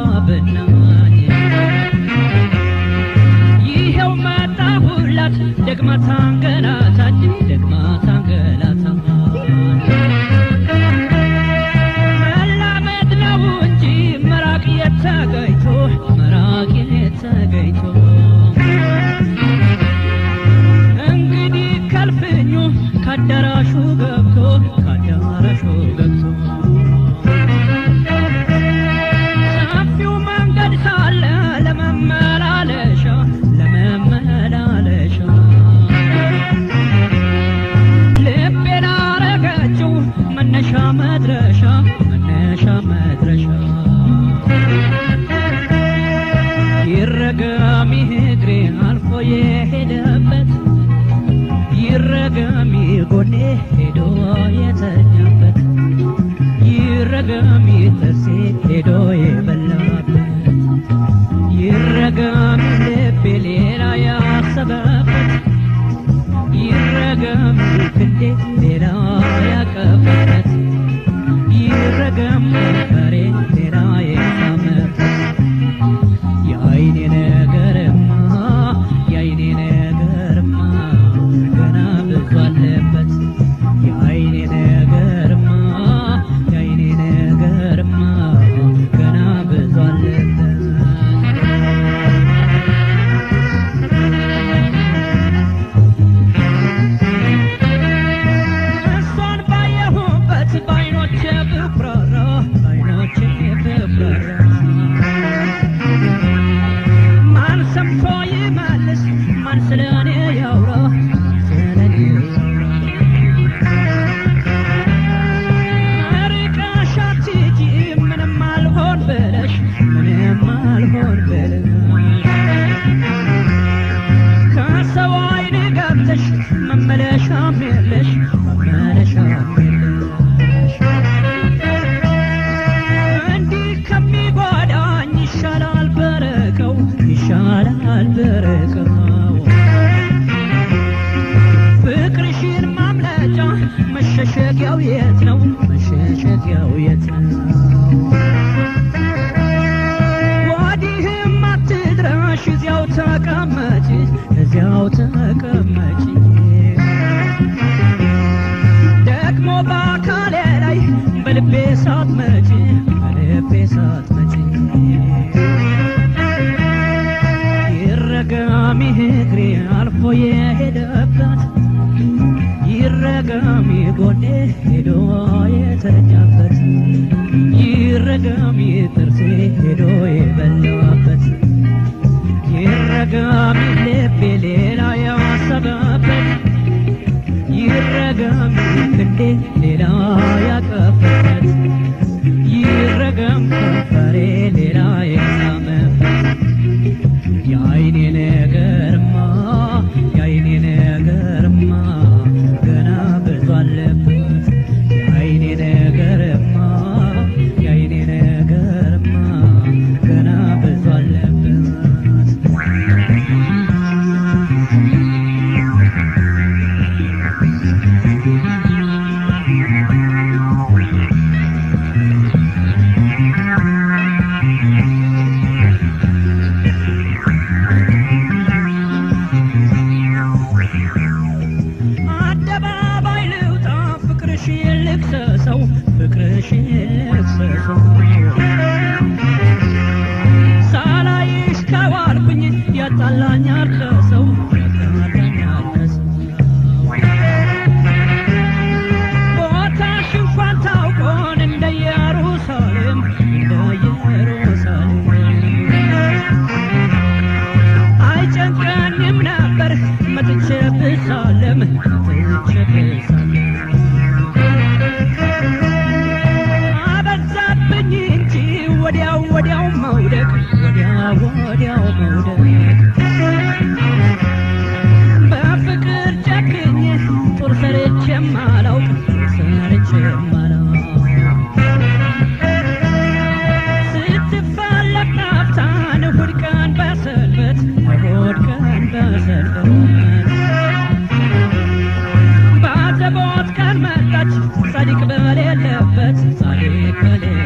ብናኝ ይሄው መጣሁላት ደግማ ታንገላታኝ ደግማ ታንገላታኝ መላመድ ነው እንጂ መራቅ የተገይቶ እንግዲህ ከልፍኙ ካዳራሹ ገብቶ ሰፊው መንገድ ሳለ ለመመላለሻ ልቤን አረገችው መነሻ መድረሻ ይረገም እግሬ አልፎ የሄደበት ይረገም ጎኔ ሄዶ የተኛበት ይረገም ጥርሴ ሄዶ የበላበት ይረገም ልቤ ሌላ ያሰበበት ይረገም ክንዴ ሌላ ያቀፈበት ይረገም ከሬ ሌላ የሳመበት የአይኔ ነገርማ ገና ብዙ አለበት የአይኔ ነገርማ ገና ብዙ አለበት እሷን ባየሁበት በዓይኖቼ ብኩራራ ማን ሰምቶ ይመልስ ማን ስለኔ ያውራ ርቀሽ አትሂጂ ምንም አልሆን ብለሽ ከሰው ዓይን ገብተሽ መመለሻም የለሽ እንዲህ ከሚጎዳኝ ይሻላል በረከው ፍቅርሽን ማምለጫ መሸሸጊያው የት ነው ወዲህም አትድረሽ እዚያው ተቀመጪ ደግሞ በአካሌ ላይ በልቤ ሳትመጪ ይረገም እግሬ አልፎ የሄደበት ይረገም ጎኔ ሄዶ የተኛበት ይረገም ጥርሴ ሄዶ የበላበት ይረገም ልቤ ሌላ ያሰበበት ይረገም ክንዴ ሌላ ያቀፈበት ይረገም ከንፈሬ ሌላ የሳመበት የአይኔ ነገርማ ገና ብዙ አለበት የአይኔ ነገርማ ገና ብዙ አለበት አደባባይ ልውጣ ፍቅርሽን ልክሰሰው ሳላይሽ ከዋልኩኝ ያጣላኛል ከሰው ቦታሽ እንኳን ታውቆን እንደ ኢየሩሳሌም አይጨንቀኝም ነበር መጥቼ ብሳለም አበዛብኝ እንጂ ወዲያው መውደቅ በፍቅር ጨክኜ ጦር ሰርቼም አላውቅ ስትፈለግ ናፍታን እሑድ ቀን በሰንበት ባዘቦት ቀን መጣች ጻድቅ በሌለበት